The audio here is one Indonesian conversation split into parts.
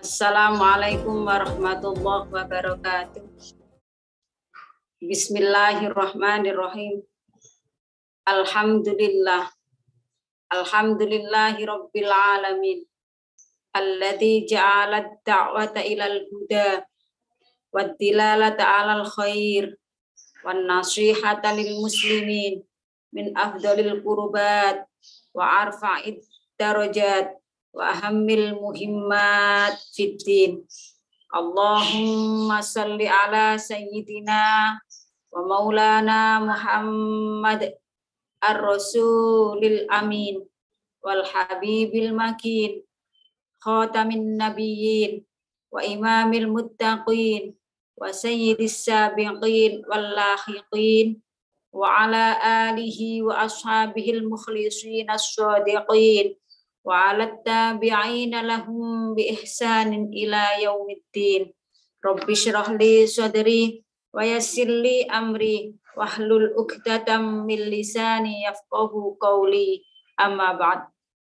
Assalamualaikum warahmatullahi wabarakatuh. Bismillahirrahmanirrahim. Alhamdulillah. Alhamdulillahi rabbil alamin. Alladzi ja'ala ad-da'wata ilal huda wad-dilalata 'alal khair wan nasihata lil muslimin min afdalil qurbat wa arfa'id darajat wa ahammil muhimmat fid din. Allahumma salli ala sayyidina wa maulana Muhammad ar-rasulil amin wal habibil makin khatamin nabiyyin wa imamil muttaqin wa sayyidis sabiqin wal lahiqin wa ala alihi wa ashabihil mukhlisin as-sadiqin wa 'alat tabi'ina lahum bi ihsanin ila yaumiddin. Rabbi shrah li sadri wa yassir li amri wahlul 'uqdatam min lisani yafqahu qawli. Amma ba'd.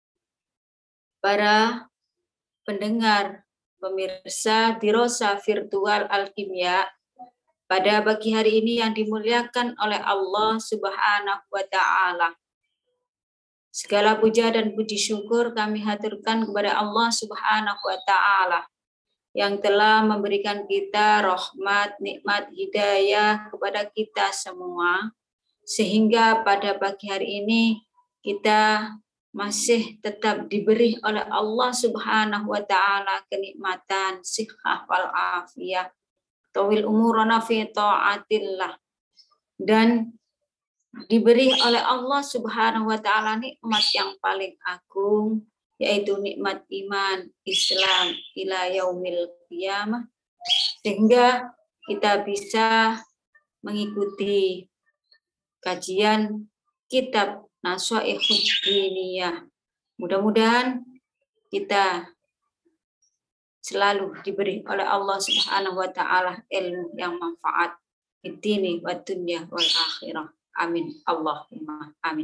Para pendengar, pemirsa Dirosah Virtual Alkimia, pada pagi hari ini yang dimuliakan oleh Allah Subhanahu wa taala. Segala puja dan puji syukur kami haturkan kepada Allah Subhanahu wa taala yang telah memberikan kita rahmat, nikmat, hidayah kepada kita semua, sehingga pada pagi hari ini kita masih tetap diberi oleh Allah Subhanahu wa taala kenikmatan sihah wal afiyah, tawil umurana fi taatillah, dan diberi oleh Allah Subhanahu wa taala nikmat yang paling agung, yaitu nikmat iman Islam ila yaumil qiyamah, sehingga kita bisa mengikuti kajian kitab Nasha'ihud Diniyah. Mudah-mudahan kita selalu diberi oleh Allah Subhanahu wa taala ilmu yang manfaat di dini wa dunya wal akhirah. Amin. Allahumma amin.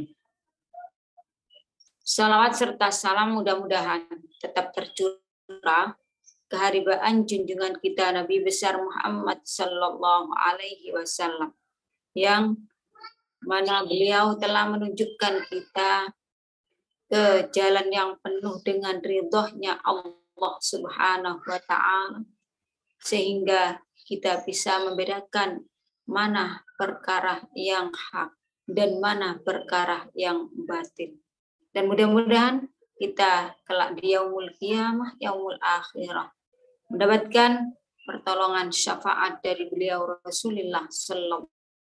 Salawat serta salam mudah-mudahan tetap tercurah keharibaan junjungan kita Nabi besar Muhammad sallallahu alaihi wasallam, yang mana beliau telah menunjukkan kita ke jalan yang penuh dengan ridhonya Allah Subhanahu wa taala, sehingga kita bisa membedakan mana perkara yang hak dan mana perkara yang batil. Dan mudah-mudahan kita kelak di yaumul qiyamah, yaumul akhirah, mendapatkan pertolongan syafaat dari beliau Rasulullah sallallahu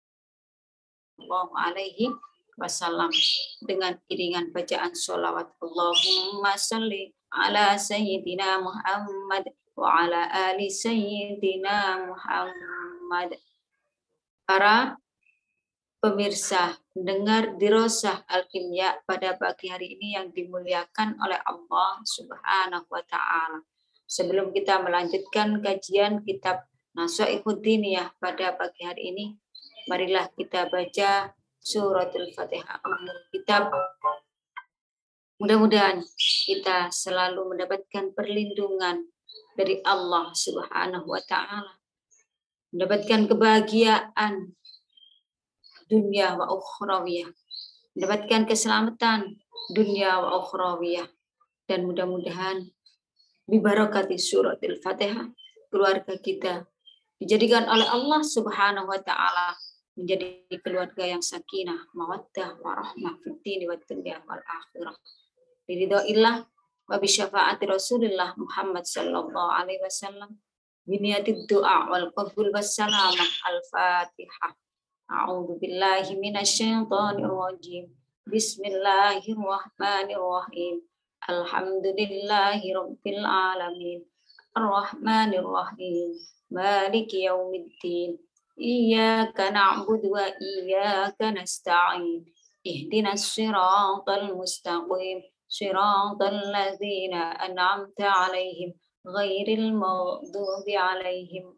alaihi wasallam dengan iringan bacaan sholawat Allahumma salli ala sayyidina Muhammad wa ala ali sayyidina Muhammad. Para pemirsa, pendengar Dirosah Alkimia pada pagi hari ini yang dimuliakan oleh Allah Subhanahu wa taala. Sebelum kita melanjutkan kajian kitab Nasha'ihud Diniyah pada pagi hari ini, marilah kita baca suratul Fatihah kitab. Mudah-mudahan kita selalu mendapatkan perlindungan dari Allah Subhanahu wa taala, mendapatkan kebahagiaan dunia wa ukhrawiyah, mendapatkan keselamatan dunia wa ukhrawiyah, dan mudah-mudahan bibarakati suratul Fatihah keluarga kita dijadikan oleh Allah Subhanahu wa taala menjadi keluarga yang sakinah, mawaddah, warahmah fid dini wad dunya wal akhirah. Biridhaillah wa bi syafaati Rasulillah Muhammad sallallahu alaihi wasallam. Biniyatid du'a wal qabul wassalamah. Al-Fatihah. A'udzu billahi minasyaitonir rajim. Bismillahirrahmanirrahim. Alhamdulillahi rabbil alamin. Ar-Rahmanir Rahim. Maliki yaumiddin. Iyyaka na'budu wa iyyaka nasta'in. Ihdinas siratal mustaqim. Siratal ladzina an'amta 'alaihim ghairil maghdubi 'alaihim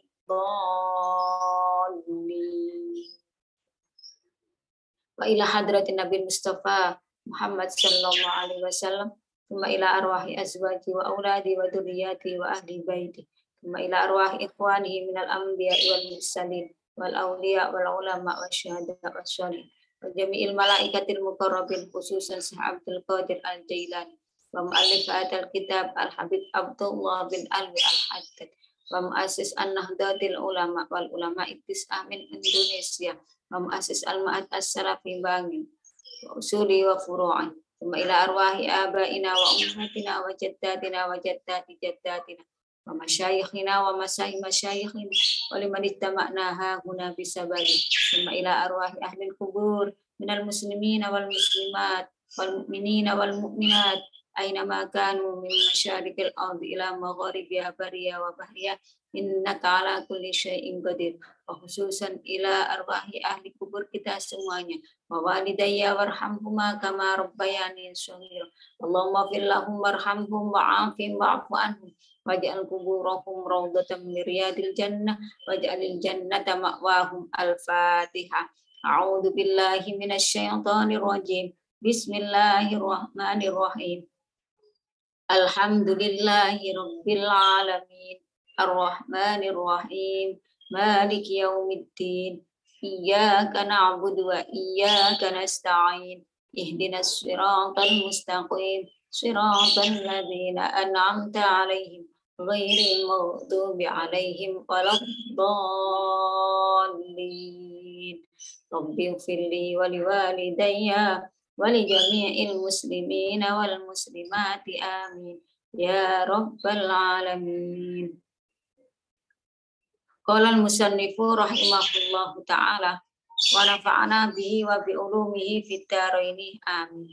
waladdallin. Wa ila hadratin Nabi Mustafa Muhammad sallallahu alaihi wasallam ثم إلى أرواح أزواجي وأولادي وذرياتي وأهل بيتي ثم إلى أرواح إخوانه من الأنبياء والمرسلين والأولياء والعلماء والشهداء والصالحين وجميع الملائكة المقربين خصوصا شيخ عبد القادر الجيلاني ومؤلف هذا الكتاب الحبيب عبد الله بن علوي الحداد ومؤسس النهضة العلماء والعلماء التسعة من إندونيسيا ومؤسس المعهد السلفي بانgi وأصولي وفروعي ثم إلى أرواح آبائنا وأمهاتنا وجداتنا وجدات جداتنا ومشايخنا ومشايخ مشايخنا ولمن اجتمعنا ها هنا بسببه ثم إلى أرواح أهل القبور من المسلمين والمسلمات والمؤمنين والمؤمنات أينما كانوا من مشارق الأرض إلى مغاربها بريا وبحريا إنك على كل شيء قدير وخصوصا إلى أرواح أهل kubur kita semuanya ووالدي وارحمهما كما ربياني صغيرا اللهم اغفر لهم وارحمهم وعافهم واعف عنهم واجعل قبورهم روضة من رياض الجنة واجعل الجنة مأواهم الفاتحة أعوذ بالله من الشيطان الرجيم بسم الله الرحمن الرحيم الحمد لله رب العالمين الرحمن الرحيم مالك يوم الدين إياك نعبد وإياك نستعين اهدنا الصراط المستقيم صراط الذين أنعمت عليهم غير المغضوب عليهم ولا الضالين رب اغفر لي ولوالدي ولجميع المسلمين والمسلمات آمين يا رب العالمين. قال المصنف رحمه الله تعالى ونفعنا به وبعلومه في الدارين آمين.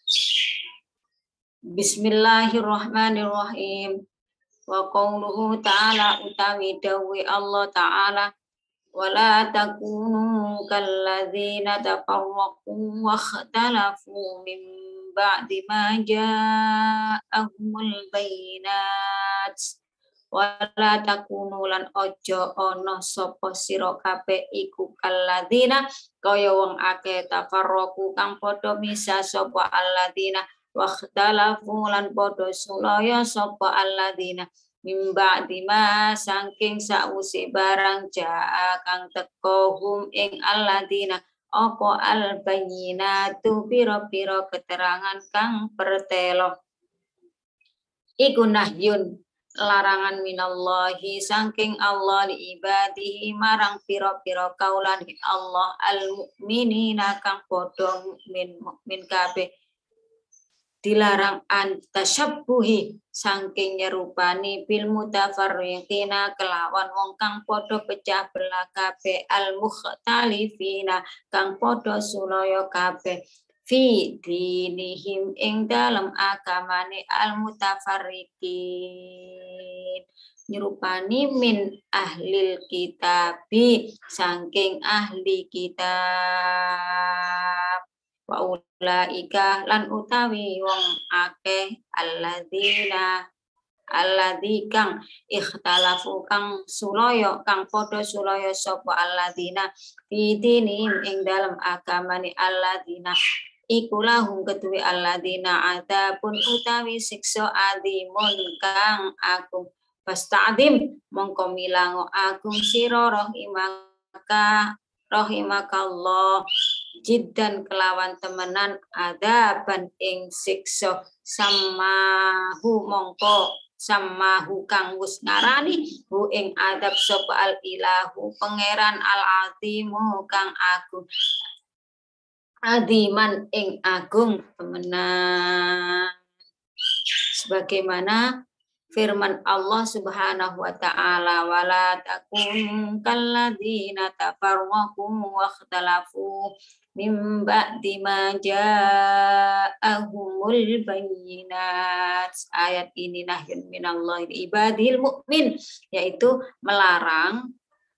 Bismillahirrahmanirrahim. Wa qauluhu ta'ala utawi dawi Allah ta'ala wala takunu kalladzina tafarraqu wa ikhtalafu min ba'di ma ja'ahumul bayyinat wala takunu lan ojo ono sapa sira kabeh iku kalladzina kaya wong akeh tafarraqu kang padha misah sapa alladzina wa ikhtalafu lan padha sulaya sapa alladzina mimba dima saking sause barang jaa kang teko hum ing alladzina apa al bayyinatu pira-pira keterangan kang pertelo iku nahyun larangan minallahi saking Allah li ibadihi marang pira-pira kaulan Allah al mukminina kang padha mukmin kabeh dilarang antasyabbuhi saking nyerupani bil mutafarriqina kelawan wong kang padha pecah belah kabeh al mukhtalifina kang padha sulaya kabeh fi dinihim ing dalam agamane al mutafarriqin nyerupani min ahlil kitabi saking ahli kitab wa ulaika lan utawi wong akeh alladzi kang ikhtalafu kang sulaya kang padha sulaya sapa alladzina fi dinihim ing dalem agamane alladzina iku lahum ketuwi alladzina adapun utawi siksa azimun kang agung fasta'dim mongko milango agung sira rahimakallah jiddan kelawan temenan adaban ing siksa samahu mongko samahu kang wis ngarani hu ing adab sapa al ilahu pangeran al azimu kang agung adiman ing agung temenan sebagaimana firman Allah Subhanahu wa taala wala takun kalladzina tafarraqu wa ikhtalafu mim ba'di ma ja'ahumul bayyinat. Ayat ini nahyun minallahi ibadil mukmin, yaitu melarang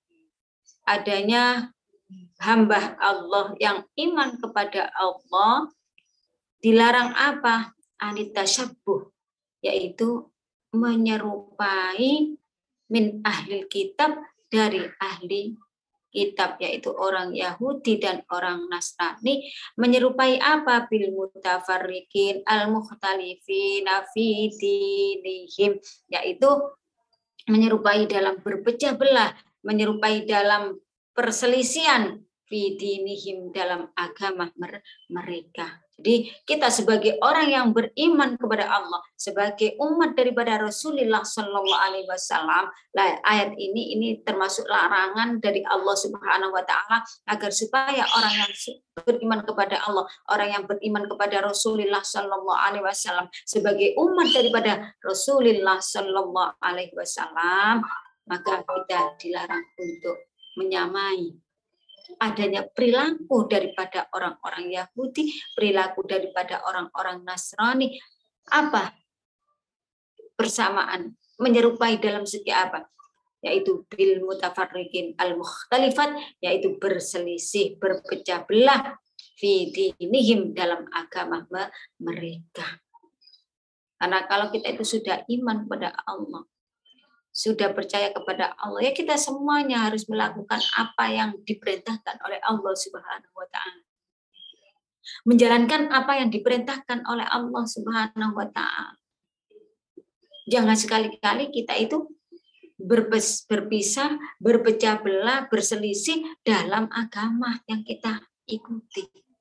adanya hamba Allah yang iman kepada Allah. Dilarang apa? Anitasyabuh, yaitu menyerupai min ahli kitab dari ahli kitab, yaitu orang Yahudi dan orang Nasrani, menyerupai apa? Bil mutafarriqin al mukhtalifina fi dinihim, yaitu menyerupai dalam berpecah belah, menyerupai dalam perselisihan fi dinihim, dalam agama mereka. Jadi kita sebagai orang yang beriman kepada Allah, sebagai umat daripada Rasulullah Shallallahu Alaihi Wasallam, ayat ini termasuk larangan dari Allah Subhanahu Wa Taala agar supaya orang yang beriman kepada Allah, orang yang beriman kepada Rasulullah Shallallahu Alaihi Wasallam, sebagai umat daripada Rasulullah Shallallahu Alaihi Wasallam, maka kita dilarang untuk menyamai adanya perilaku daripada orang-orang Yahudi, perilaku daripada orang-orang Nasrani. Apa persamaan? Menyerupai dalam segi apa? Yaitu bil mutafarriqin al mukhtalifat, yaitu berselisih, berpecah belah fi dinihim, dalam agama mereka. Karena kalau kita itu sudah iman pada Allah, sudah percaya kepada Allah, ya kita semuanya harus melakukan apa yang diperintahkan oleh Allah Subhanahu wa Ta'ala. Menjalankan apa yang diperintahkan oleh Allah Subhanahu wa Ta'ala. Jangan sekali-kali kita itu berpisah, berpecah belah, berselisih dalam agama yang kita ikuti.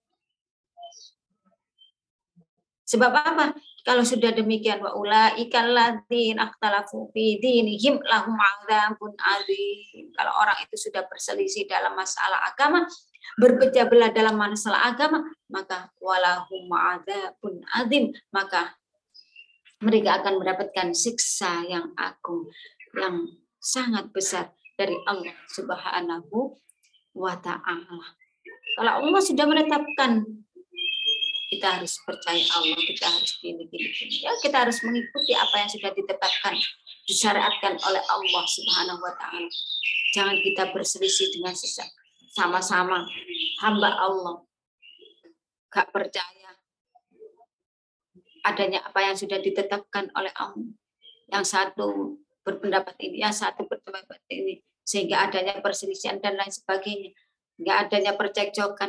Sebab apa? Kalau sudah demikian, wa ulaikal ladzina ikhtalafu fi dinihim lahum adzabun adzim. Kalau orang itu sudah berselisih dalam masalah agama, berpecah belah dalam masalah agama, maka walahum adzabun adzim, maka mereka akan mendapatkan siksa yang agung, yang sangat besar dari Allah Subhanahu wa Ta'ala. Kalau Allah sudah menetapkan, kita harus percaya Allah, kita harus gini. Ya, kita harus mengikuti apa yang sudah ditetapkan, disyariatkan oleh Allah Subhanahu wa Ta'ala. Jangan kita berselisih dengan sama-sama hamba Allah, gak percaya adanya apa yang sudah ditetapkan oleh Allah. Yang satu berpendapat ini, yang satu berpendapat ini, sehingga adanya perselisihan dan lain sebagainya, nggak adanya percekcokan,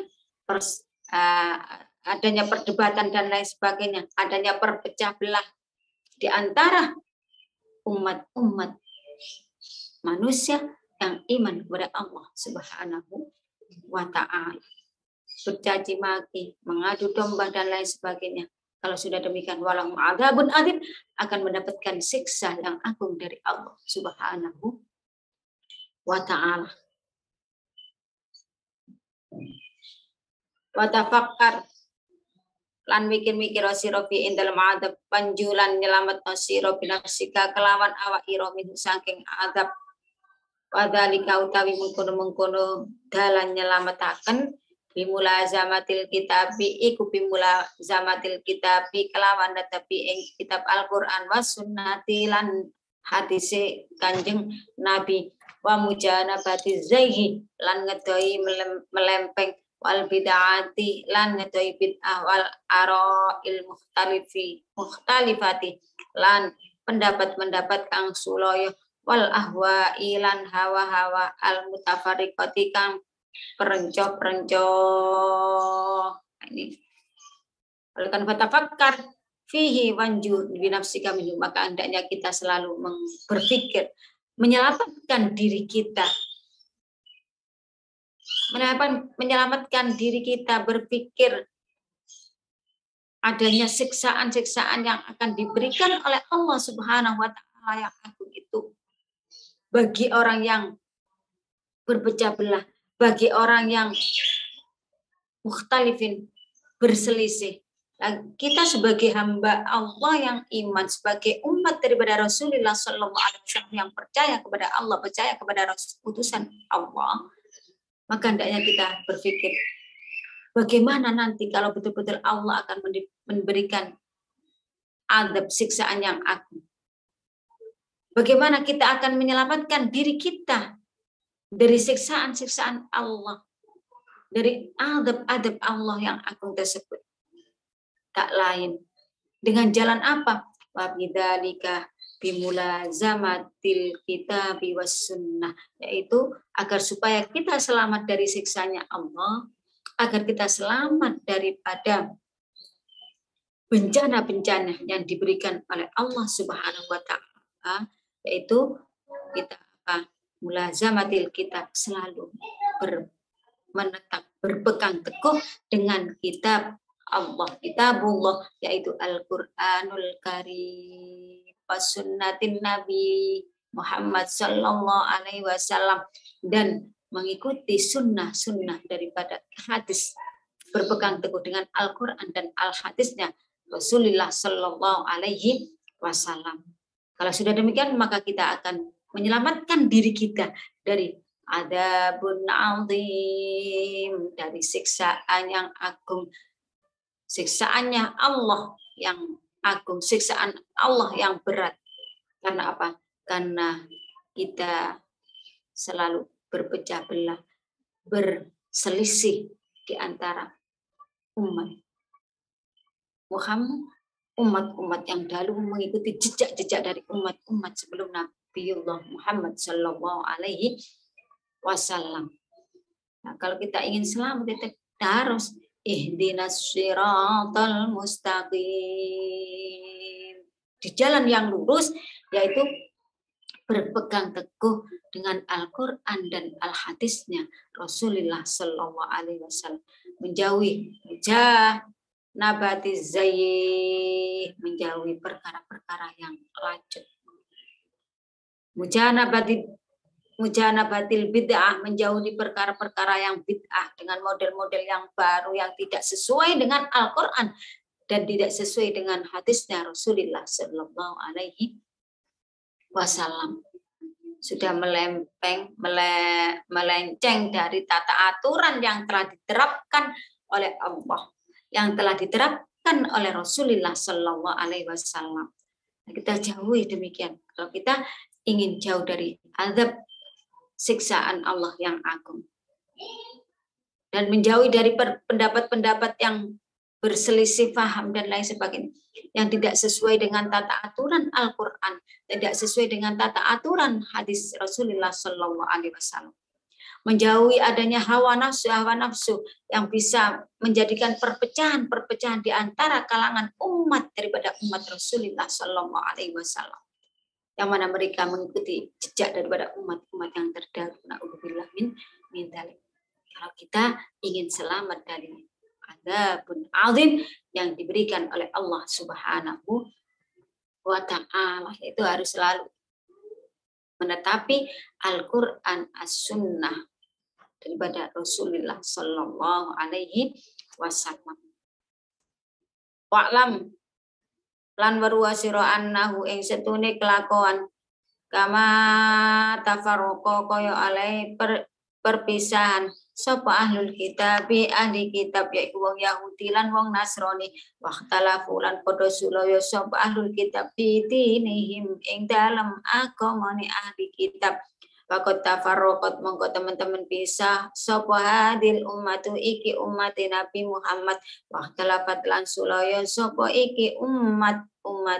adanya perdebatan dan lain sebagainya, adanya perpecah belah di antara umat-umat manusia yang iman kepada Allah Subhanahu wa Ta'ala, bercaci maki, mengadu domba dan lain sebagainya. Kalau sudah demikian, walahum adzabun adzim, akan mendapatkan siksa yang agung dari Allah Subhanahu wa Ta'ala. Wa tafakkar, lan mikir-mikir sira fi indal ma'adzab, panjulan nyelamet sira binafsika kelawan awak ira min saking azab. Wadzalika utawi mengkono-mengkono dalan nyelametaken bimulazamatil kitabi, iku bimulazamatil kitabi kelawan tetapi ing kitab Al-Qur'an was sunnati lan hadise Kanjeng Nabi, wa mujanabati zaihi lan ngedoi melempeng wal bid'ati lan ngedoi bid'ah wal ara'il mukhtalifati lan pendapat-pendapat kang sulaya wal ahwa'i lan hawa-hawa al mutafarriqati kang perencoh. Ini oleh karena tafakkar fihi wanju binafsika minhu, maka hendaknya kita selalu berpikir, menyelamatkan diri kita, berpikir adanya siksaan-siksaan yang akan diberikan oleh Allah Subhanahu wa Ta'ala yang agung itu bagi orang yang berpecah belah, bagi orang yang mukhtalifin, berselisih. Dan kita sebagai hamba Allah yang iman, sebagai umat daripada Rasulullah Sallallahu Alaihi Wasallam yang percaya kepada Allah, percaya kepada utusan Allah, maka hendaknya kita berpikir, bagaimana nanti kalau betul-betul Allah akan memberikan azab, siksaan yang agung. Bagaimana kita akan menyelamatkan diri kita dari siksaan-siksaan Allah, dari adab-adab Allah yang agung tersebut. Tak lain dengan jalan apa? Wabidzalika bimulazamatil kitabi was sunnah, yaitu agar supaya kita selamat dari siksanya Allah, agar kita selamat daripada bencana-bencana yang diberikan oleh Allah Subhanahu wa taala, yaitu kita mulazamatil kitab, selalu menetap berpegang teguh dengan kitab Allah, kitabullah, yaitu Al-Qur'anul Karim, sunnatin Nabi Muhammad sallallahu alaihi wasallam, dan mengikuti sunnah-sunnah daripada hadis, berpegang teguh dengan Al-Qur'an dan al-hadisnya Rasulullah sallallahu alaihi wasallam. Kalau sudah demikian, maka kita akan menyelamatkan diri kita dari adabun azim, dari siksaan yang agung, siksaannya Allah yang agung, siksaan Allah yang berat. Karena apa? Karena kita selalu berpecah belah, berselisih di antara umat Muhammad, umat-umat yang dahulu mengikuti jejak-jejak dari umat-umat sebelum Nabiullah Muhammad sallallahu alaihi wasallam. Nah, kalau kita ingin selamat, kita harus ihdinas siratal mustaqim, di jalan yang lurus, yaitu berpegang teguh dengan Al-Qur'an dan al-hadisnya Rasulullah sallallahu alaihi wasallam, menjauhi nabati zayyih, menjauhi perkara-perkara yang lacut, mujanabatil bid'ah, menjauhi perkara-perkara yang bid'ah dengan model-model yang baru yang tidak sesuai dengan Al-Qur'an dan tidak sesuai dengan hadisnya Rasulullah sallallahu alaihi wasallam. Sudah melenceng dari tata aturan yang telah diterapkan oleh Allah, yang telah diterapkan oleh Rasulullah sallallahu alaihi wasallam. Kita jauhi demikian. Kalau kita ingin jauh dari azab siksaan Allah yang agung, dan menjauhi dari pendapat-pendapat yang berselisih paham dan lain sebagainya, yang tidak sesuai dengan tata aturan Al-Qur'an, tidak sesuai dengan tata aturan hadis Rasulullah sallallahu alaihi wasallam. Menjauhi adanya hawa nafsu yang bisa menjadikan perpecahan di antara kalangan umat daripada umat Rasulullah sallallahu alaihi wasallam, yang mana mereka mengikuti jejak daripada umat-umat yang terdahulu. Na'udzubillah min dzalik. Kalau kita ingin selamat dari adzabun azim yang diberikan oleh Allah Subhanahu wa taala, itu harus selalu menetapi Al-Qur'an, as-sunnah daripada Rasulullah sallallahu alaihi wasallam. Wa'lam lan weruh sira annahu ing setune kelakuan kama tafarruqa kaya alai perpisahan sapa ahlul kitab, ahli kitab, yaiku wong Yahudi lan wong Nasrani, waktalafu lan padha sulaya sapa ahlul kitab dinihim ing dalem agamane ahli kitab. Wakot tafarroqat, mongko teman-teman pisah sapa hadil ummatu iki umat Nabi Muhammad, waktalafat lan sulaya sapa iki umat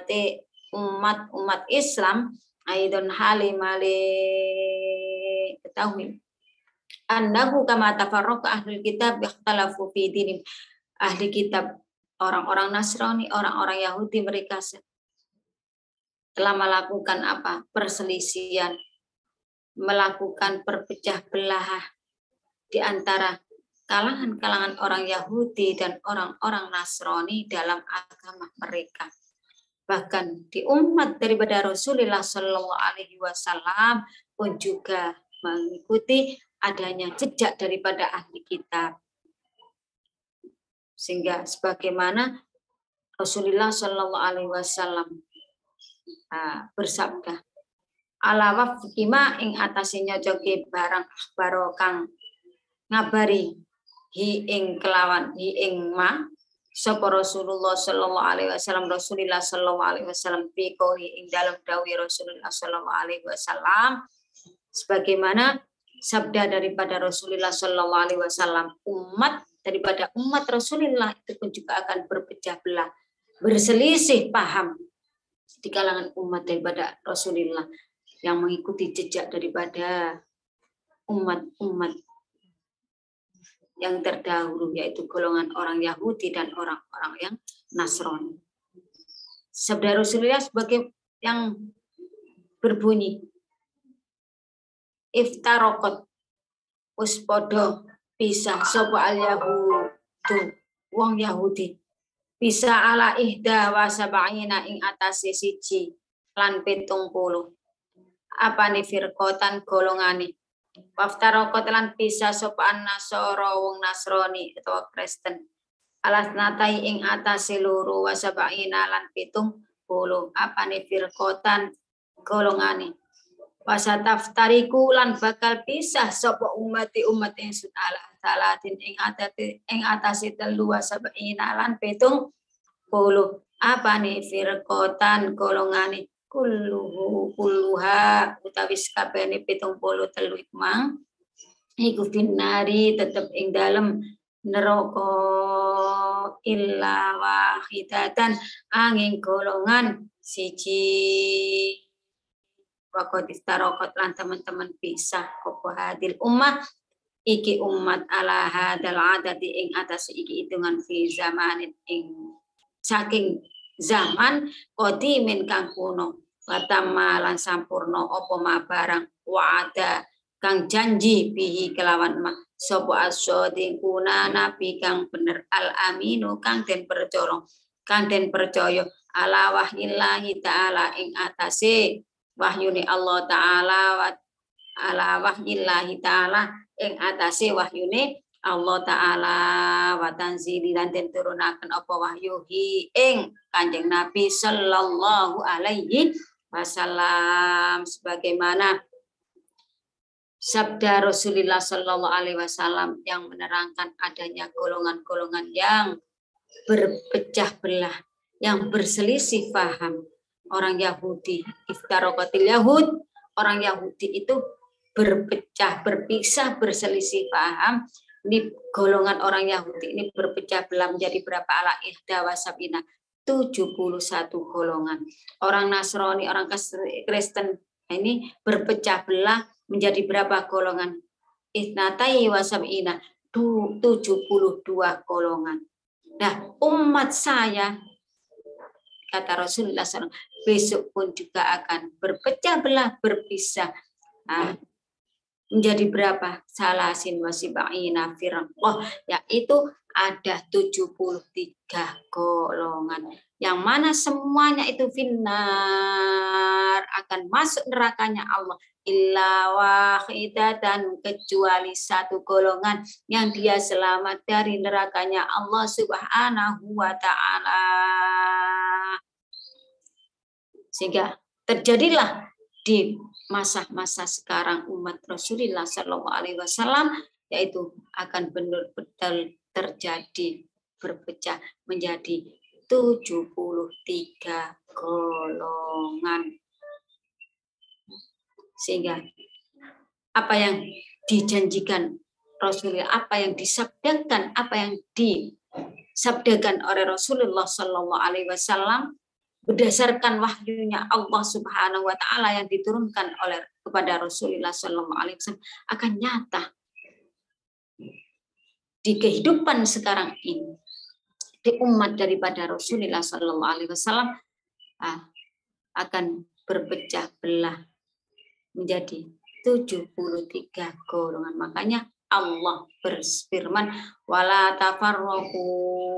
Islam, aidon halimale ketahui annahu kama tafarraqa ahlul kitab yakhtalafu fi dinim. Ahli kitab, orang-orang Nasrani, orang-orang Yahudi, mereka telah melakukan apa? Perselisihan, melakukan perpecah belah di antara kalangan-kalangan orang Yahudi dan orang-orang Nasrani dalam agama mereka. Bahkan di umat daripada Rasulullah sallallahu alaihi wasallam pun juga mengikuti adanya jejak daripada ahli kitab. Sehingga sebagaimana Rasulullah sallallahu alaihi wasallam bersabda, ala wafqima ing atase nyocoke barang akhbaro kang ngabari hi ing kelawan hi ing ma sapa Rasulullah sallallahu alaihi wasallam, Rasulullah sallallahu alaihi wasallam fi qouli ing dalam dawuh Rasulullah sallallahu alaihi wasallam, sebagaimana sabda daripada Rasulullah sallallahu alaihi wasallam, umat daripada umat Rasulullah itu pun juga akan berpecah belah, berselisih paham di kalangan umat daripada Rasulullah yang mengikuti jejak daripada umat-umat yang terdahulu, yaitu golongan orang Yahudi dan orang-orang yang Nasrani. Sabda Rasulullah sebagai yang berbunyi, iftarokot uspodo pisah sopo al Yahudu wong Yahudi bisa ala ihda wa sab'ina ing atase siji lan 70 apane firqatan golongane waftarokot lan pisah sopo an Nasara wong Nasrani utawa Kristen alas natai ing atase loro wa sab'ina lan 70 apane firqatan golongane wasataftariku lan bakal pisah sapa umat ingsun ala salatin ing atase telu sab'ina lan 70 apane firqatan golongane kulluha utawi kabehane 73 ikmang iku finnari tetep ing dalem neraka illa wahidatan angin golongan siji wakot istarokot lan teman-teman pisah opo hadil ummah iki umat ala hadal adati ing atas iki hitungan fi zamanin ing saking zaman qadimin kang kuno watama lan sampurno opo ma barang wa'ada kang janji bihi kelawan ma sapa asyadin kuna nabi kang bener al aminu kang den percaya ala wahyillahi ta'ala ing atase wahyune Allah Ta'ala wa ala wahyillahi ta'ala ing atase wahyune Allah Ta'ala wa tanzili lan den turunaken apa wahyuhi ing Kanjeng Nabi sallallahu alaihi wasallam sebagaimana sabda Rasulullah sallallahu alaihi wasallam yang menerangkan adanya golongan-golongan yang berpecah belah, yang berselisih paham. Orang Yahudi, iftarokatil Yahud, orang Yahudi itu berpisah, berselisih paham. Ini golongan orang Yahudi ini berpecah belah menjadi berapa ala ihda wasabina 71 golongan. Orang Nasrani, orang Kristen ini berpecah belah menjadi berapa golongan? Ihnatai wasabina 72 golongan. Nah, umat saya kata Rasulullah SAW, besok pun juga akan berpecah belah, berpisah. Menjadi berapa? Salasin wasiba'ina firqah, yaitu ada 73 golongan. Yang mana semuanya itu finnar, akan masuk nerakanya Allah. Illa wahidatan, kecuali satu golongan yang dia selamat dari nerakanya Allah Subhanahu wa ta'ala. Sehingga terjadilah di masa-masa sekarang umat Rasulullah Sallallahu Alaihi Wasallam yaitu akan benar-benar terjadi berpecah menjadi 73 golongan. Sehingga apa yang dijanjikan Rasulullah, apa yang disabdakan, apa yang disabdakan oleh Rasulullah Sallallahu Alaihi Wasallam berdasarkan wahyunya Allah Subhanahu wa taala yang diturunkan oleh kepada Rasulullah sallallahu alaihi wasallam akan nyata di kehidupan sekarang ini di umat daripada Rasulullah sallallahu alaihi wasallam akan berpecah belah menjadi 73 golongan. Makanya Allah berfirman wala tafarraqu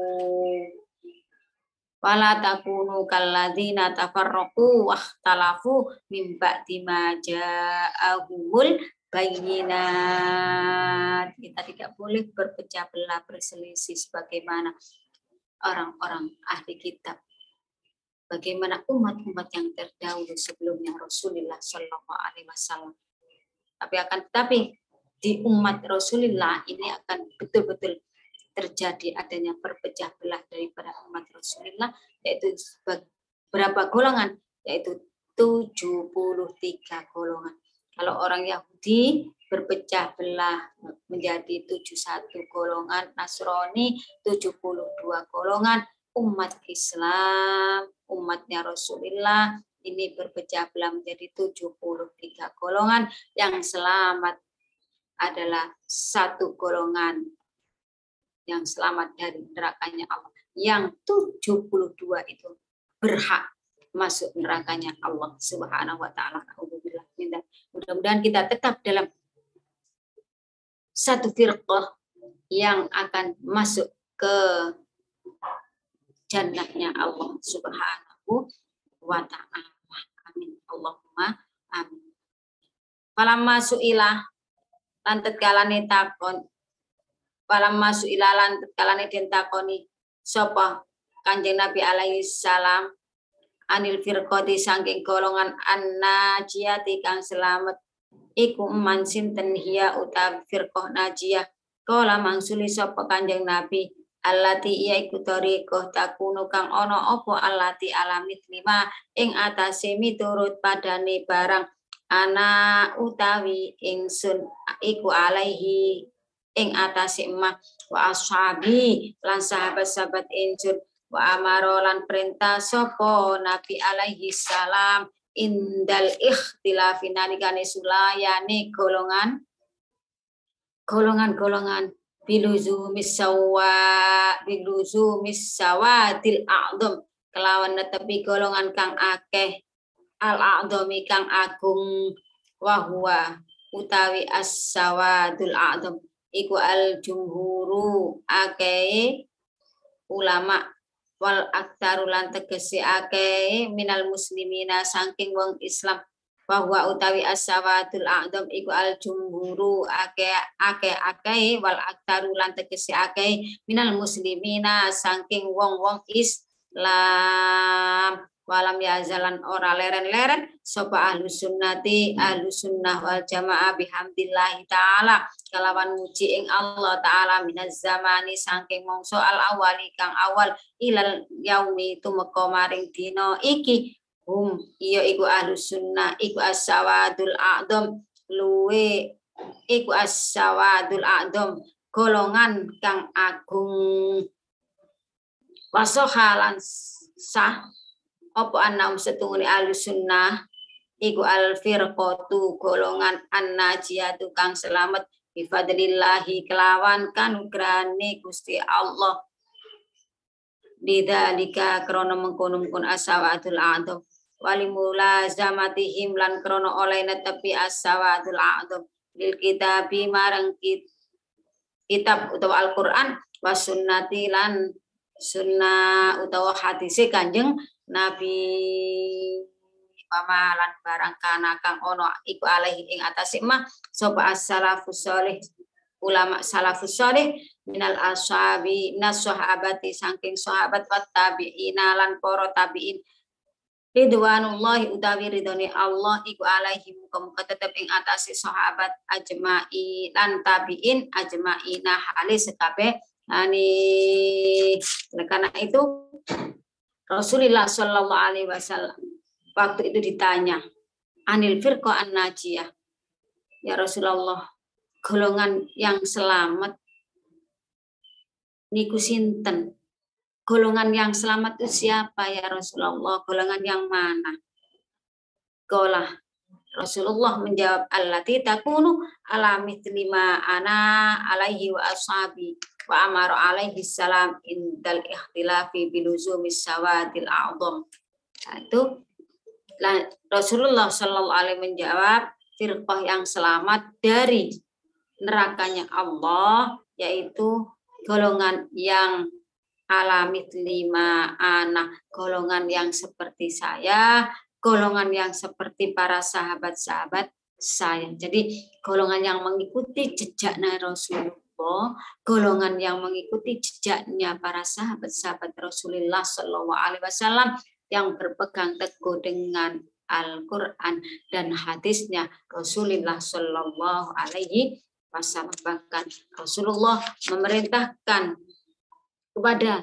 wala takunu kalladzina tafarraqu wakhtalafu min ba'di ma ja'ahumul bayyinat. Kita tidak boleh berpecah belah, berselisih sebagaimana orang-orang ahli kitab. Bagaimana umat-umat yang terdahulu sebelumnya Rasulullah Shallallahu Alaihi Wasallam. Tapi di umat Rasulullah ini akan betul-betul terjadi adanya perpecah belah daripada umat Rasulullah, yaitu berapa golongan? Yaitu 73 golongan. Kalau orang Yahudi berpecah belah menjadi 71 golongan, Nasrani 72 golongan, umat Islam, umatnya Rasulullah ini berpecah belah menjadi 73 golongan. Yang selamat adalah satu golongan yang selamat dari nerakanya Allah. Yang 72 itu berhak masuk nerakanya Allah Subhanahu wa taala. Mudah-mudahan kita tetap dalam satu firqah yang akan masuk ke jannahnya Allah Subhanahu wa ta'ala. Amin. Allahumma amin. Falamma su'ilah lantet kalane takon. Falamma su'ilah lantet kalane den takoni sapa Kanjeng Nabi alaihi salam anil firqati saking golongan an-najiyati kang selamat iku man sinten hiya utawi firqah najiyah. Kala mangsuli sapa Kanjeng Nabi allati iya iku thariqah takunu kang ana apa allati alamit lima ing atase miturut padane barang ana utawi ingsun iku alaihi ing atase emah wa ashabi lan sahabat-sahabat ingsun wa amaro lan perintah sapa Nabi alaihi salam indal ikhtilafi nalikane sulayane golongan biluzu misawadil a'dham kelawan netepi golongan kang akeh al a'dhami kang agung wa huwa utawi as-sawadul a'dham iku al jumhuru akeh ulama wal aktaru lan tegese akeh minal muslimina saking wong Islam bahwa utawi as-sawadul a'dham iku al jumhuru akeh wal aktaru lan tegese akeh minal muslimina saking wong-wong Islam walam yazalan ora leren-leren sapa ahlus sunnah wal jamaah bihamdillahi taala kalawan muji ing Allah taala minaz zamani saking mangsa al awali kang awal ilal yaumi tumeka maring dina iki iya iku ahlus sunnah iku as-sawadul a'dham luwe iku as-sawadul a'dham golongan kang agung wasohalan sah apa anam setungune ahlus sunnah iku al firqatu golongan an-najiyatu kang selamat bifadlillahi kelawan kanugrahane Gusti Allah lidzalika krana mengkono-mengkon as-sawadul a'dham walimula zamatihim lan krono oleh netepi as-sawadul a'dham lil kitabi marang kitab utawa Al-Qur'an was sunnati lan sunnah utawa hadise Kanjeng Nabi pamalan barang kana kang ono iku alaihi ing atase mah sapa as-salafus salih ulama salafus salih minal ashabi nas sahabati saking sahabat wat tabi'ina lan para tabi'in ridwanullahi utawi ridhone Allah iku alaihi muga-muga tetep ing atase sahabat ajma'i lan tabi'in ajma'ina hale sekabeh oleh karena itu Rasulullah Shallallahu Alaihi Wasallam waktu itu ditanya anil firqah an-najiyah ya Rasulullah golongan yang selamat niku sinten. Golongan yang selamat itu siapa ya Rasulullah? Golongan yang mana? Qala Rasulullah menjawab allati takunu ala mithli ma ana alaihi wa ashabi wa amara alaihi salam indal ikhtilafi biluzumis sawadil a'dham. Itu Rasulullah sallallahu alaihi menjawab firqah yang selamat dari nerakanya Allah yaitu golongan yang alamit lima anak golongan yang seperti saya, golongan yang seperti para sahabat-sahabat saya. Jadi golongan yang mengikuti jejaknya Rasulullah, golongan yang mengikuti jejaknya para sahabat-sahabat Rasulullah Shallallahu Alaihi Wasallam yang berpegang teguh dengan Al-Quran dan hadisnya Rasulullah Shallallahu Alaihi Wasallam. Bahkan Rasulullah memerintahkan kepada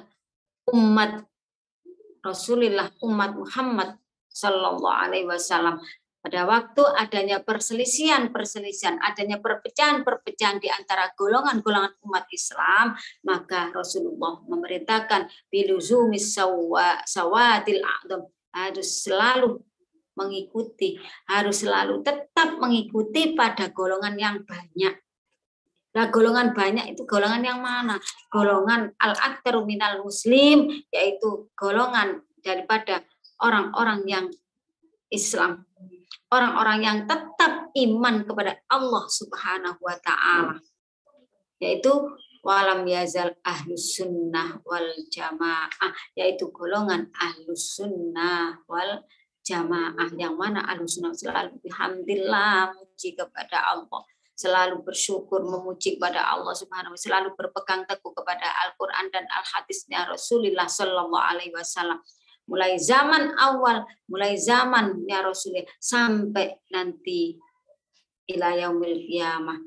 umat Rasulullah, umat Muhammad Sallallahu Alaihi Wasallam Pada waktu adanya perselisihan, adanya perpecahan di antara golongan-golongan umat Islam, maka Rasulullah memerintahkan biluzumis sawadil a'dham, harus selalu mengikuti, harus selalu tetap mengikuti pada golongan yang banyak. Nah, golongan banyak itu golongan yang mana? Golongan al-aktsaru minal muslim, yaitu golongan daripada orang-orang yang Islam, orang-orang yang tetap iman kepada Allah Subhanahu wa taala, yaitu walam yazal ahlus sunnah wal jamaah, yaitu golongan ahlus sunnah wal jamaah, yang mana ahlus sunnah selalu alhamdulillah memuji kepada Allah, selalu bersyukur memuji kepada Allah Subhanahu wa taala, selalu berpegang teguh kepada Al-Qur'an dan al-hadisnya Rasulullah sallallahu alaihi wasallam. Mulai zaman awal, mulai zaman ya Rasulullah sampai nanti ila yaumil qiyamah,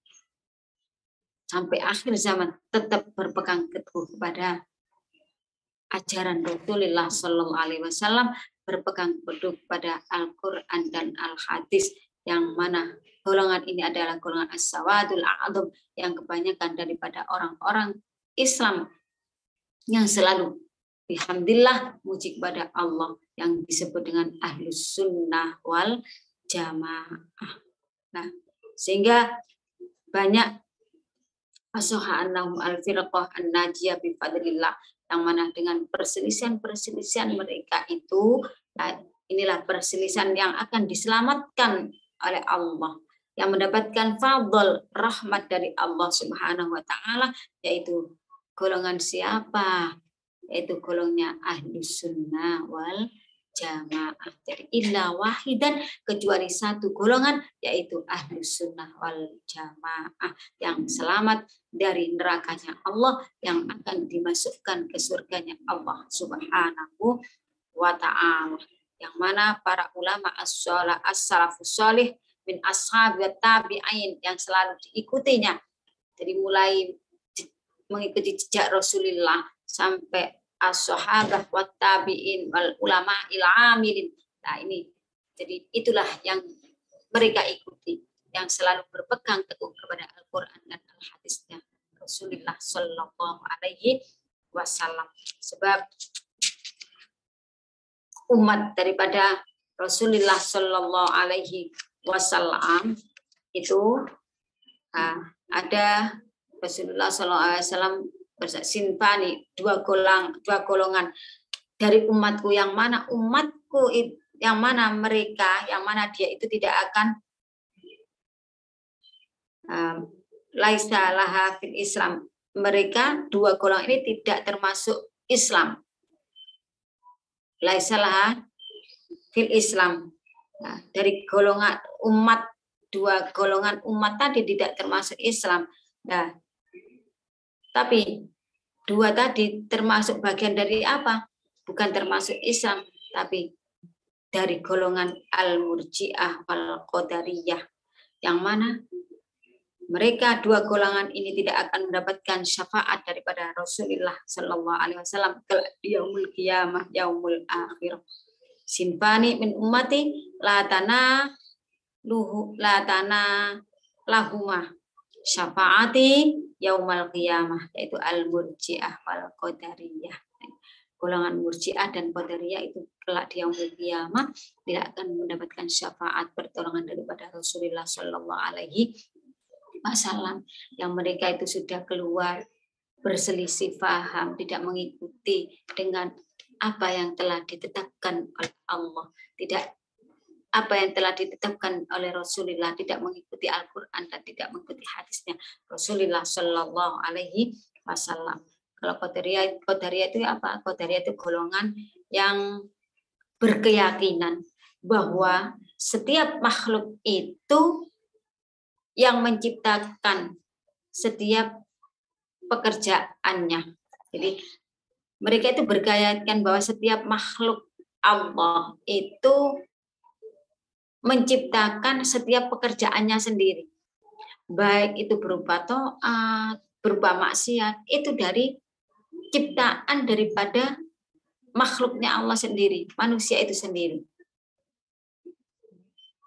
sampai akhir zaman tetap berpegang teguh kepada ajaran Rasulullah sallallahu alaihi wasallam, berpegang teguh pada Al-Qur'an dan al-hadis, yang mana golongan ini adalah golongan as-sawadul a'dham, yang kebanyakan daripada orang-orang Islam yang selalu alhamdulillah muji kepada Allah, yang disebut dengan ahlus sunnah wal jamaah. Nah, sehingga banyak asoha'annahum al-firqah an-najiyah bi fadlillah, yang mana dengan perselisihan mereka itu, nah, inilah perselisihan yang akan diselamatkan oleh Allah, yang mendapatkan fadl rahmat dari Allah Subhanahu wa taala, yaitu golongan siapa? Yaitu golongnya ahlus sunnah wal jamaah. Jadi illa wahidan, kecuali satu golongan, yaitu ahlus sunnah wal jamaah, yang selamat dari nerakanya Allah, yang akan dimasukkan ke surganya Allah Subhanahu wa ta'ala, yang mana para ulama as-salafus salih min ashab wa tabi'in yang selalu diikutinya, jadi mulai mengikuti jejak Rasulullah sampai as-sahabah wa tabi'in wal ulama il-amilin. Nah, ini jadi itulah yang mereka ikuti, yang selalu berpegang teguh kepada Al-Qur'an dan al-hadisnya Rasulullah sallallahu alaihi wasallam. Sebab umat daripada Rasulullah sallallahu alaihi wasallam itu ada Rasulullah sallallahu alaihi wasallam sinfani, dua golongan dari umatku, yang mana umatku yang mana mereka, yang mana dia itu tidak akan laisa laha fil Islam, mereka dua golongan ini tidak termasuk Islam, laisa laha fil Islam. Nah, dari golongan umat, dua golongan umat tadi tidak termasuk Islam. Nah, tapi dua tadi termasuk bagian dari apa? Bukan termasuk Islam, tapi dari golongan al-murji'ah wal qadariyah, yang mana mereka dua golongan ini tidak akan mendapatkan syafaat daripada Rasulullah sallallahu alaihi wasallam di yaumul qiyamah, yaumul akhir. Sinfani min ummati la tanah lahumah syafaati yaumal qiyamah, yaitu al-murji'ah wal qadariyah. Golongan murji'ah dan qadariyah itu kelak di yaumul qiyamah tidak akan mendapatkan syafaat pertolongan daripada Rasulullah sallallahu alaihi wasallam, yang mereka itu sudah keluar berselisih paham, tidak mengikuti dengan apa yang telah ditetapkan oleh Allah, tidak apa yang telah ditetapkan oleh Rasulullah, tidak mengikuti Al-Quran dan tidak mengikuti hadisnya Rasulullah sallallahu alaihi wasallam. Kalau Qadariyah itu apa? Qadariyah itu golongan yang berkeyakinan bahwa setiap makhluk itu yang menciptakan setiap pekerjaannya. Jadi mereka itu berkeyakinan bahwa setiap makhluk Allah itu menciptakan setiap pekerjaannya sendiri. Baik itu berupa taat, berupa maksiat, itu dari ciptaan daripada makhluknya Allah sendiri, manusia itu sendiri.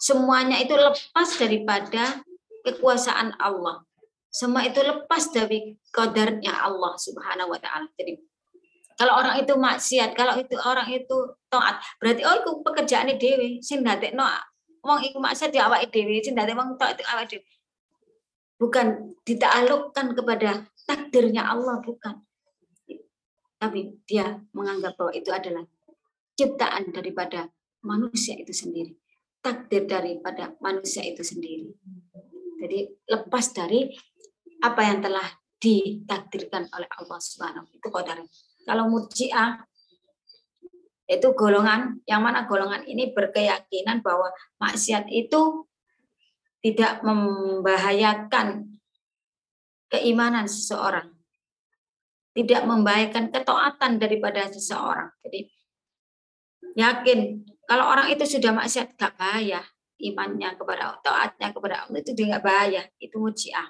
semuanya itu lepas daripada kekuasaan Allah. Semua itu lepas dari qadarnya Allah Subhanahu wa taala. Jadi kalau orang itu maksiat, kalau itu orang itu taat, berarti oh itu pekerjaane dhewe sing ndadekno wong iku maksiat ya awake dhewe, sing ndadekno wong taat awake dhewe. Bukan ditaklukkan kepada takdirnya Allah, bukan. Tapi dia menganggap bahwa itu adalah ciptaan daripada manusia itu sendiri. Takdir daripada manusia itu sendiri. Jadi lepas dari apa yang telah ditakdirkan oleh Allah Subhanahu itu qadar. Kalau Murji'ah itu golongan yang mana golongan ini berkeyakinan bahwa maksiat itu tidak membahayakan keimanan seseorang, tidak membahayakan ketaatan daripada seseorang. Jadi yakin kalau orang itu sudah maksiat gak bahaya, imannya kepada taatnya kepada Allah itu dia gak bahaya, itu Murji'ah.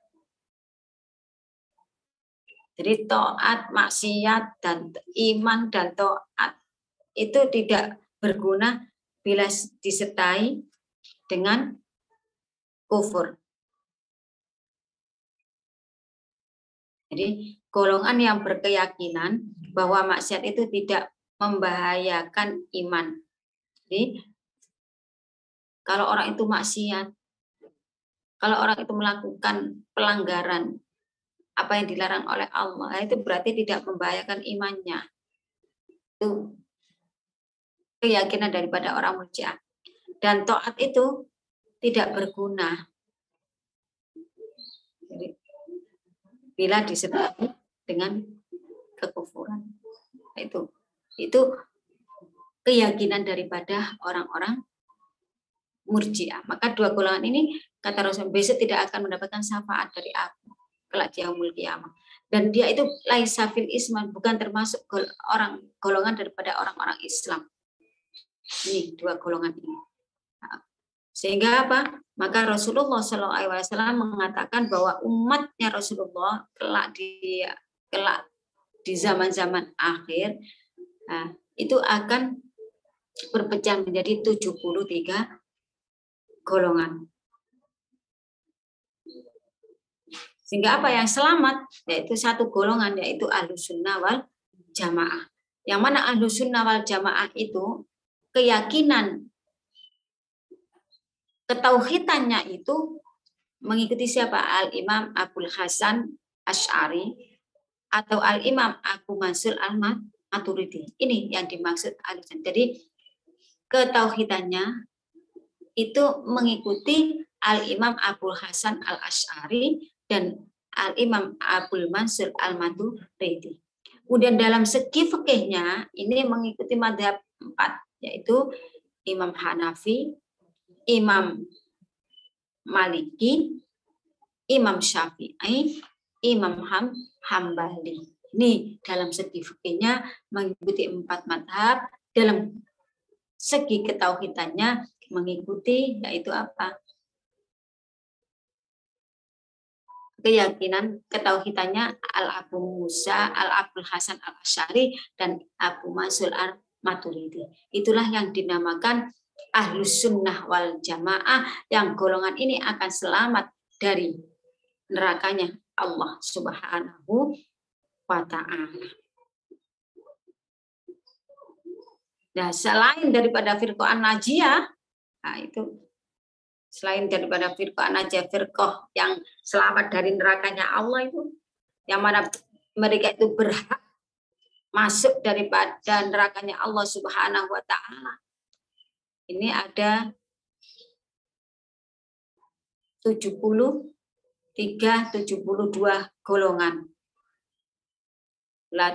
Jadi taat, maksiat, dan iman dan taat itu tidak berguna bila disertai dengan kufur. Jadi golongan yang berkeyakinan bahwa maksiat itu tidak membahayakan iman. Jadi kalau orang itu maksiat, kalau orang itu melakukan pelanggaran apa yang dilarang oleh Allah, itu berarti tidak membahayakan imannya. Itu keyakinan daripada orang Murji'ah. Dan taat itu tidak berguna. Jadi, bila disertai dengan kekufuran. Itu keyakinan daripada orang-orang Murji'ah. Maka dua golongan ini kata Rasul besok tidak akan mendapatkan syafaat dari aku kelak di yaumul qiyamah. Dan dia itu laisa fil isman, bukan termasuk golongan daripada orang-orang Islam. Ini dua golongan ini. Sehingga apa? Maka Rasulullah SAW mengatakan bahwa umatnya Rasulullah kelak di zaman-zaman akhir itu akan berpecah menjadi 73 golongan. Sehingga apa yang selamat yaitu satu golongan, yaitu Ahlus Sunnah wal Jamaah. Yang mana Ahlus Sunnah wal Jamaah itu keyakinan ketauhidannya itu mengikuti siapa? Al-Imam Abul Hasan Asy'ari atau Al-Imam Abu Mansur Al-Maturidi. Ini yang dimaksud Ahlus Sunnah. Jadi ketauhidannya itu mengikuti Al-Imam Abul Hasan Al-Asy'ari dan Al-Imam Abul Mansur Al-Maturidi. Kemudian dalam segi fikihnya ini mengikuti mazhab 4, yaitu Imam Hanafi, Imam Maliki, Imam Syafi'i, Imam Hambali. Ini dalam segi fikihnya mengikuti 4 mazhab, dalam segi ketauhidannya mengikuti yaitu apa? Keyakinan ketauhidannya Al-Abu Musa, Al-Abul Hasan Al-Asy'ari dan Abu Mansur Al-Maturidi. Itulah yang dinamakan Ahlus Sunnah wal Jamaah, yang golongan ini akan selamat dari nerakanya Allah Subhanahu wa ta'ala. Nah, selain daripada firqah Najiyah, itu selain daripada firqah Najiyah, firqah yang selamat dari nerakanya Allah itu, yang mana mereka itu berhak masuk daripada nerakanya Allah Subhanahu wa ta'ala. Ini ada 72 golongan. Lah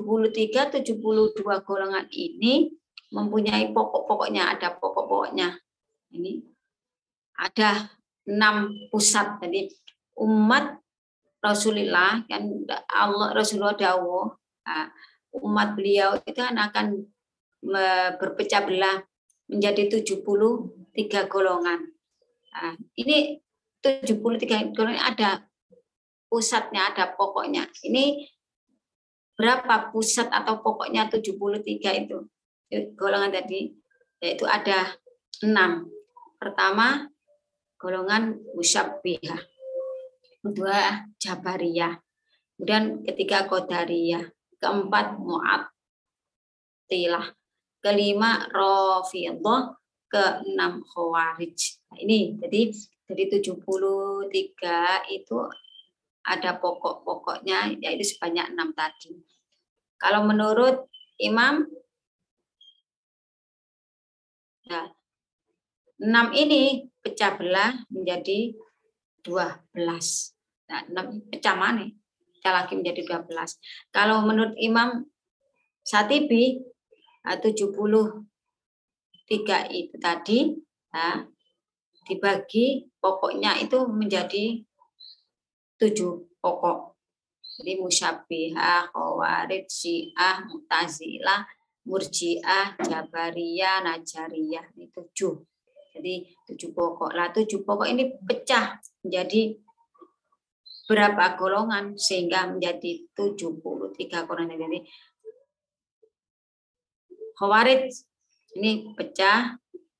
72 golongan ini mempunyai pokok-pokoknya, ada pokok-pokoknya. Ini ada 6 pusat. Jadi umat Rasulullah kan Rasulullah dawuh, umat beliau itu kan akan berpecah belah menjadi 73 golongan. Ini 73 golongan ada pusatnya, ada pokoknya. Ini berapa pusat atau pokoknya 73 itu golongan tadi? Yaitu ada 6. Pertama, golongan musyabbihah. Kedua, jabariyah. Kemudian ketiga, qadariyah. Keempat, mu'attilah. Kelima, rafidhah. Keenam, khawarij. Nah, ini jadi 73 itu ada pokok-pokoknya, yaitu sebanyak 6 tadi. Kalau menurut Imam, nah, 6 ini pecah belah menjadi 12. Nah, 6 pecah mana? Pecah lagi menjadi 12. Kalau menurut Imam Syatibi, 73 itu tadi, nah, dibagi pokoknya itu menjadi 7 pokok. Jadi musyabbihah, khawarij, syiah, mu'tazilah, murji'ah, jabariyah, najariyah. Ini 7. Jadi 7 pokok. Lah 7 pokok ini pecah menjadi berapa golongan sehingga menjadi 73 golongan. Jadi khawarij ini pecah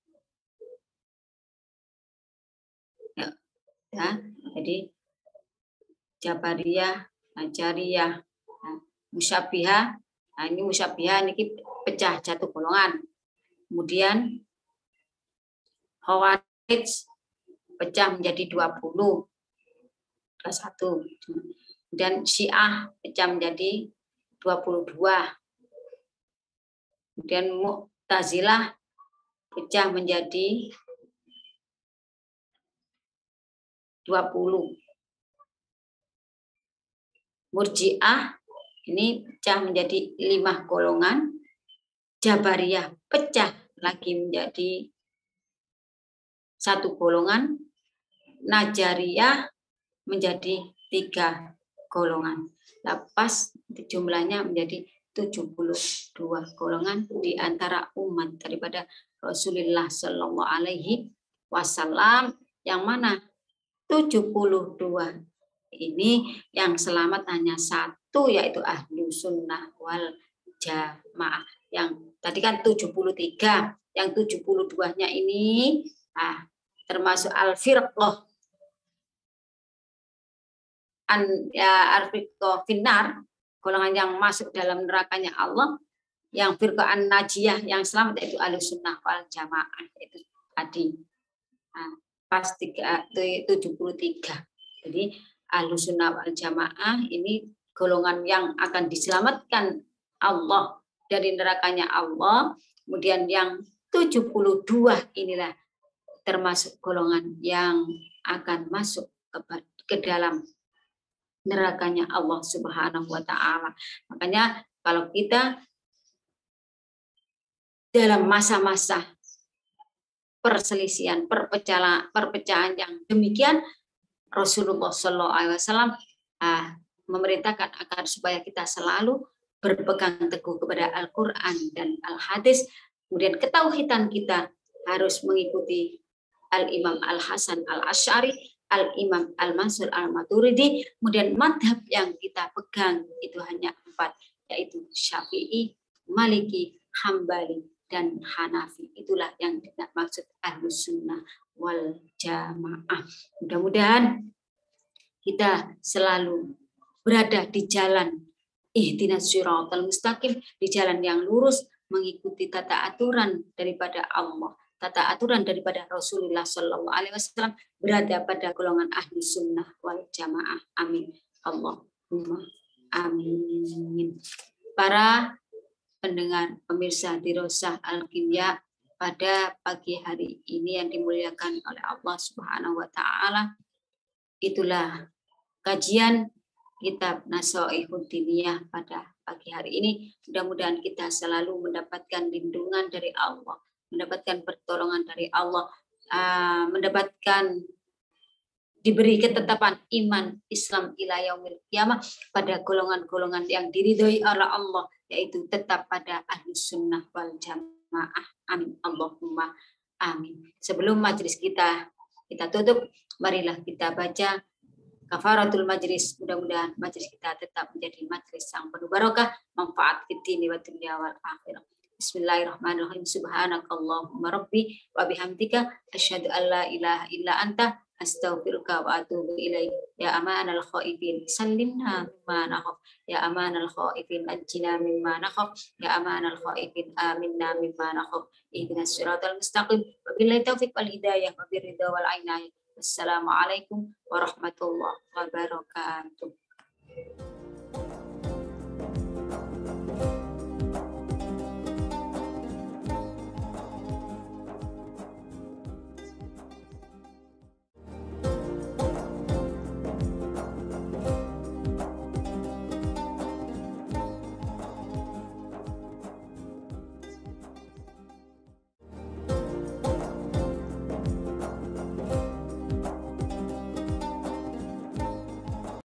ya. Jadi jabariyah, najariyah, musyabbihah. Nah, ini musyabbihah ini pecah 1 golongan. Kemudian khawarij pecah menjadi 20. 1. Dan syiah pecah menjadi 22. Kemudian mu'tazilah pecah menjadi 20. Murji'ah ini pecah menjadi 5 golongan. Jabariyah pecah lagi menjadi 1 golongan. Najariyah menjadi 3 golongan. Lepas jumlahnya menjadi 72 golongan di antara umat daripada Rasulullah Shallallahu Alaihi Wasallam, yang mana 72 ini yang selamat hanya 1, yaitu ahlu sunnah wal jamaah. Yang tadi kan 73, yang 72-nya ini termasuk al-firqah al-firqah finnar, golongan yang masuk dalam nerakanya Allah. Yang firqah an-najiyah yang selamat yaitu ahlussunnah wal jamaah, itu tadi pas 73. Jadi ahlussunnah wal jamaah ini golongan yang akan diselamatkan Allah dari nerakanya Allah. Kemudian yang 72 inilah termasuk golongan yang akan masuk ke dalam nerakanya Allah Subhanahu wa taala. Makanya kalau kita dalam masa-masa perselisihan, perpecahan yang demikian, Rasulullah Shallallahu Alaihi Wasallam memerintahkan agar supaya kita selalu berpegang teguh kepada Al-Quran dan Al-Hadis. Kemudian ketauhidan kita harus mengikuti Al-Imam Al-Hasan Al-Asy'ari, Al-Imam Al-Mansur Al-Maturidi. Kemudian madhab yang kita pegang itu hanya 4, yaitu Syafi'i, Maliki, Hambali, dan Hanafi. Itulah yang dimaksud Ahlus Sunnah wal Jamaah. Mudah-mudahan kita selalu berada di jalan ihdinas siratal mustaqim, di jalan yang lurus, mengikuti tata aturan daripada Allah, tata aturan daripada Rasulullah Shallallahu Alaihi Wasallam, berada pada golongan ahli sunnah wal jamaah. Amin. Allahumma amin. Para pendengar, pemirsa Dirosah Al-Kimya, pada pagi hari ini yang dimuliakan oleh Allah Subhanahu wa taala, itulah kajian kitab Nasaihud Diniyah pada pagi hari ini. Mudah-mudahan kita selalu mendapatkan lindungan dari Allah, mendapatkan pertolongan dari Allah, mendapatkan diberi ketetapan iman Islam ila yaumil qiyamah pada golongan-golongan yang diridhoi oleh Allah, yaitu tetap pada ahlus sunnah wal jamaah. Amin. Allahumma amin. Sebelum majelis kita tutup, marilah kita baca kafaratul majlis. Mudah-mudahan majelis kita tetap menjadi majelis yang penuh barokah, manfaat fid dini wa dunya wal akhirah. Bismillahirrahmanirrahim. Subhanakallahumma rabbi wa bihamdika asyhadu an la ilaha illa anta astaghfiruka wa atubu ilaik. Ya amanal khaifin sallimna mimma nakhaf. Ya amanal khaifin ajjina mimma nakhaf. Ya amanal khaifin aminna mimma nakhaf. Ihdinas siratal mustaqim. Wabillahi taufiq wal hidayah wa birridha wal inayah. Wassalamualaikum warahmatullahi wabarakatuh.